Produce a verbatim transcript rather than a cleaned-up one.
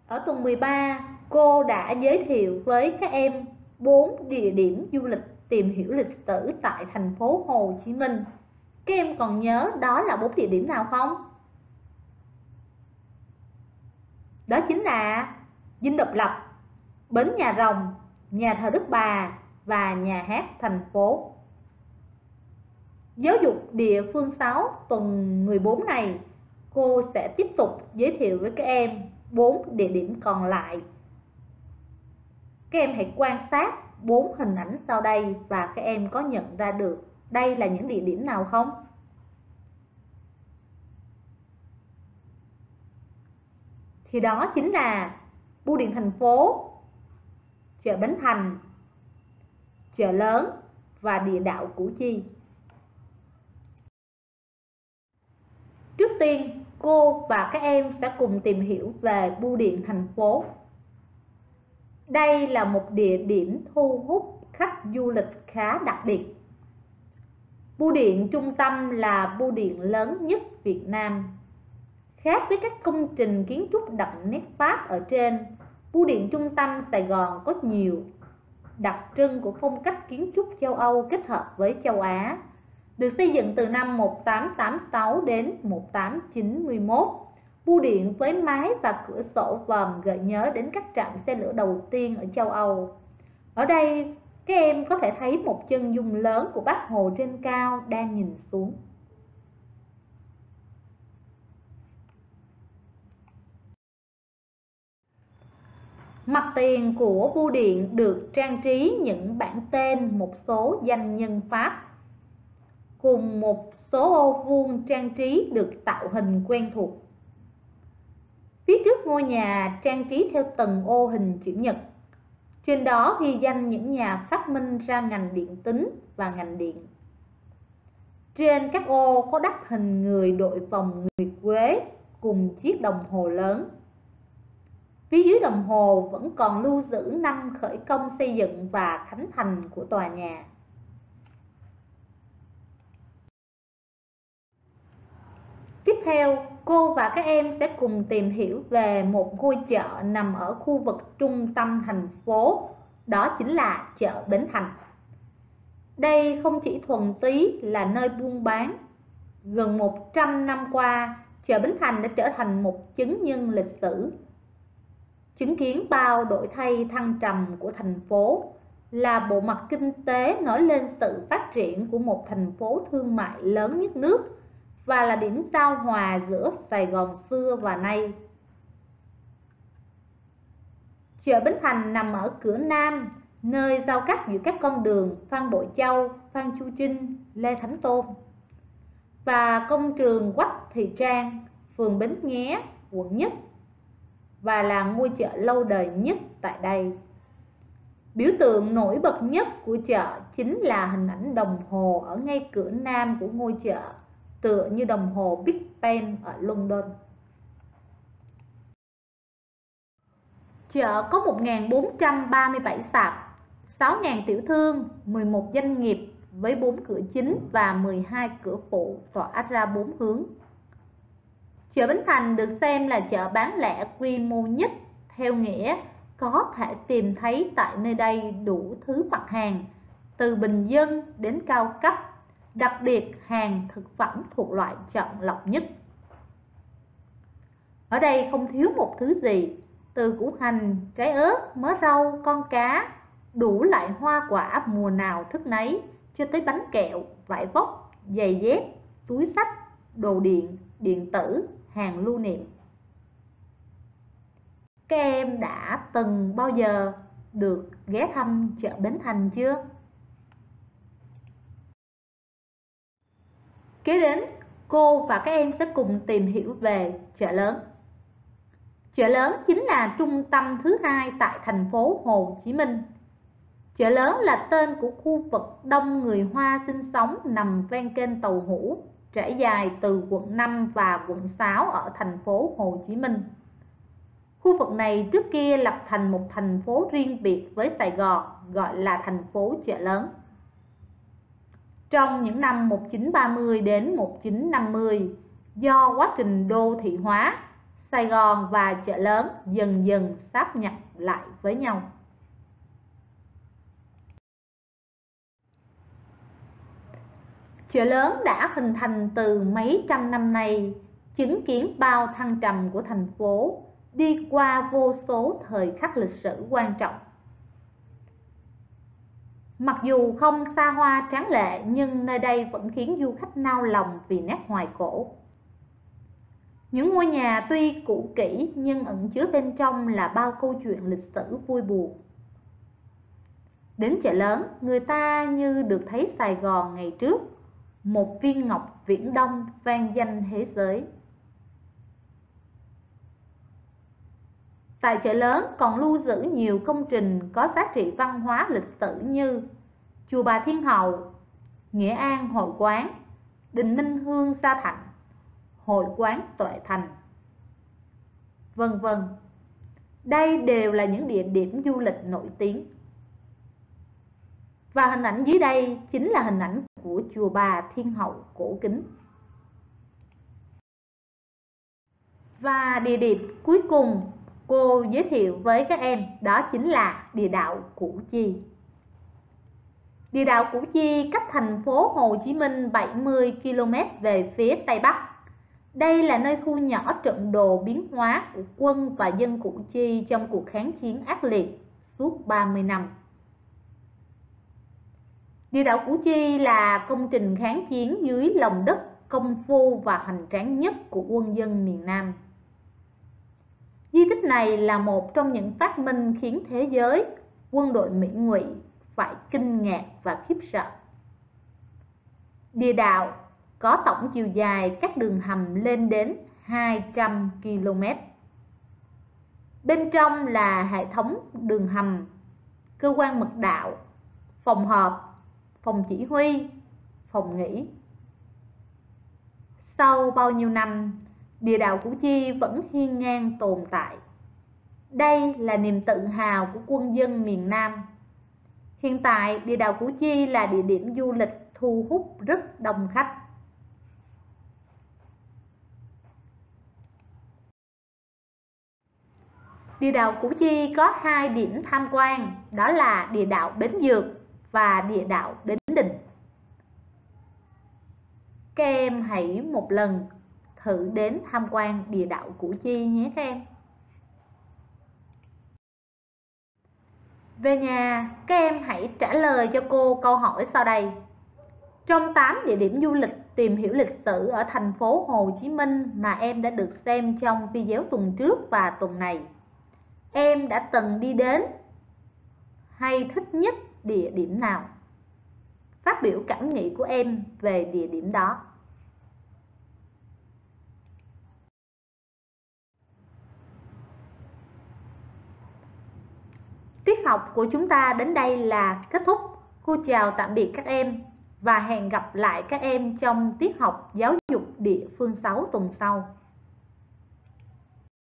Ở tuần mười ba, cô đã giới thiệu với các em bốn địa điểm du lịch tìm hiểu lịch sử tại thành phố Hồ Chí Minh. Các em còn nhớ đó là bốn địa điểm nào không? Đó chính là Dinh Độc Lập, Bến Nhà Rồng, Nhà thờ Đức Bà và Nhà hát thành phố. Giáo dục địa phương sáu tuần mười bốn này, cô sẽ tiếp tục giới thiệu với các em bốn địa điểm còn lại. Các em hãy quan sát bốn hình ảnh sau đây và các em có nhận ra được đây là những địa điểm nào không? Thì đó chính là Bưu điện thành phố, chợ Bến Thành, chợ lớn và địa đạo Củ Chi. Trước tiên, cô và các em sẽ cùng tìm hiểu về Bưu điện thành phố. Đây là một địa điểm thu hút khách du lịch khá đặc biệt. Bưu điện trung tâm là bưu điện lớn nhất Việt Nam. Khác với các công trình kiến trúc đậm nét Pháp ở trên, bưu điện trung tâm Sài Gòn có nhiều đặc trưng của phong cách kiến trúc châu Âu kết hợp với châu Á. Được xây dựng từ năm một nghìn tám trăm tám mươi sáu đến một nghìn tám trăm chín mươi mốt, bưu điện với mái và cửa sổ vòm gợi nhớ đến các trạm xe lửa đầu tiên ở châu Âu. Ở đây, các em có thể thấy một chân dung lớn của Bác Hồ trên cao đang nhìn xuống. Mặt tiền của bưu điện được trang trí những bảng tên một số danh nhân Pháp, cùng một số ô vuông trang trí được tạo hình quen thuộc. Phía trước ngôi nhà trang trí theo từng ô hình chữ nhật. Trên đó ghi danh những nhà phát minh ra ngành điện tính và ngành điện. Trên các ô có đắp hình người đội vòng nguyệt quế cùng chiếc đồng hồ lớn. Phía dưới đồng hồ vẫn còn lưu giữ năm khởi công xây dựng và khánh thành của tòa nhà. Tiếp theo, cô và các em sẽ cùng tìm hiểu về một ngôi chợ nằm ở khu vực trung tâm thành phố, đó chính là chợ Bến Thành. Đây không chỉ thuần túy là nơi buôn bán. Gần một trăm năm qua, chợ Bến Thành đã trở thành một chứng nhân lịch sử, chứng kiến bao đổi thay thăng trầm của thành phố, là bộ mặt kinh tế nói lên sự phát triển của một thành phố thương mại lớn nhất nước và là điểm giao hòa giữa Sài Gòn xưa và nay. Chợ Bến Thành nằm ở cửa Nam, nơi giao cắt giữa các con đường Phan Bội Châu, Phan Chu Trinh, Lê Thánh Tôn và công trường Quách Thị Trang, phường Bến Nghé, quận Nhất, và là ngôi chợ lâu đời nhất tại đây. Biểu tượng nổi bật nhất của chợ chính là hình ảnh đồng hồ ở ngay cửa Nam của ngôi chợ, tựa như đồng hồ Big Ben ở London. Chợ có một nghìn bốn trăm ba mươi bảy sạp, sáu nghìn tiểu thương, mười một doanh nghiệp với bốn cửa chính và mười hai cửa phụ tỏa ra bốn hướng. Chợ Bến Thành được xem là chợ bán lẻ quy mô nhất, theo nghĩa có thể tìm thấy tại nơi đây đủ thứ mặt hàng, từ bình dân đến cao cấp, đặc biệt hàng thực phẩm thuộc loại chọn lọc nhất. Ở đây không thiếu một thứ gì, từ củ hành, trái ớt, mớ rau, con cá, đủ loại hoa quả mùa nào thức nấy, cho tới bánh kẹo, vải vóc, giày dép, túi xách, đồ điện, điện tử, hàng lưu niệm. Các em đã từng bao giờ được ghé thăm chợ Bến Thành chưa? Kế đến, cô và các em sẽ cùng tìm hiểu về chợ lớn. Chợ lớn chính là trung tâm thứ hai tại thành phố Hồ Chí Minh. Chợ lớn là tên của khu vực đông người Hoa sinh sống nằm ven kênh Tàu Hũ, trải dài từ quận năm và quận sáu ở thành phố Hồ Chí Minh. Khu vực này trước kia lập thành một thành phố riêng biệt với Sài Gòn, gọi là thành phố Chợ Lớn. Trong những năm một nghìn chín trăm ba mươi đến một nghìn chín trăm năm mươi, do quá trình đô thị hóa, Sài Gòn và chợ lớn dần dần sáp nhập lại với nhau. Chợ lớn đã hình thành từ mấy trăm năm nay, chứng kiến bao thăng trầm của thành phố, đi qua vô số thời khắc lịch sử quan trọng. Mặc dù không xa hoa tráng lệ, nhưng nơi đây vẫn khiến du khách nao lòng vì nét hoài cổ. Những ngôi nhà tuy cũ kỹ nhưng ẩn chứa bên trong là bao câu chuyện lịch sử vui buồn. Đến chợ lớn, người ta như được thấy Sài Gòn ngày trước, một viên ngọc viễn đông vang danh thế giới. Tại chợ lớn còn lưu giữ nhiều công trình có giá trị văn hóa lịch sử như Chùa Bà Thiên Hậu, Nghĩa An Hội Quán, Đình Minh Hương Sa Thạnh, Hội Quán Tuệ Thành, vân vân. Đây đều là những địa điểm du lịch nổi tiếng. Và hình ảnh dưới đây chính là hình ảnh của Chùa Bà Thiên Hậu cổ kính. Và địa điểm cuối cùng cô giới thiệu với các em đó chính là địa đạo Củ Chi. Địa đạo Củ Chi cách thành phố Hồ Chí Minh bảy mươi ki lô mét về phía Tây Bắc. Đây là nơi thu nhỏ trận đồ biến hóa của quân và dân Củ Chi trong cuộc kháng chiến ác liệt suốt ba mươi năm. Địa đạo Củ Chi là công trình kháng chiến dưới lòng đất công phu và hoành tráng nhất của quân dân miền Nam. Di tích này là một trong những phát minh khiến thế giới, quân đội Mỹ Ngụy phải kinh ngạc và khiếp sợ. Địa đạo có tổng chiều dài các đường hầm lên đến hai trăm ki lô mét. Bên trong là hệ thống đường hầm, cơ quan mật đạo, phòng họp, phòng chỉ huy, phòng nghỉ. Sau bao nhiêu năm, địa đạo Củ Chi vẫn hiên ngang tồn tại. Đây là niềm tự hào của quân dân miền Nam. Hiện tại, địa đạo Củ Chi là địa điểm du lịch thu hút rất đông khách. Địa đạo Củ Chi có hai điểm tham quan, đó là địa đạo Bến Dược và địa đạo Bến Đình. Các em hãy một lần thử đến tham quan địa đạo Củ Chi nhé các em. Về nhà, các em hãy trả lời cho cô câu hỏi sau đây. Trong tám địa điểm du lịch tìm hiểu lịch sử ở thành phố Hồ Chí Minh mà em đã được xem trong video tuần trước và tuần này, em đã từng đi đến hay thích nhất địa điểm nào? Phát biểu cảm nghĩ của em về địa điểm đó. Tiết học của chúng ta đến đây là kết thúc. Cô chào tạm biệt các em và hẹn gặp lại các em trong tiết học giáo dục địa phương sáu tuần sau.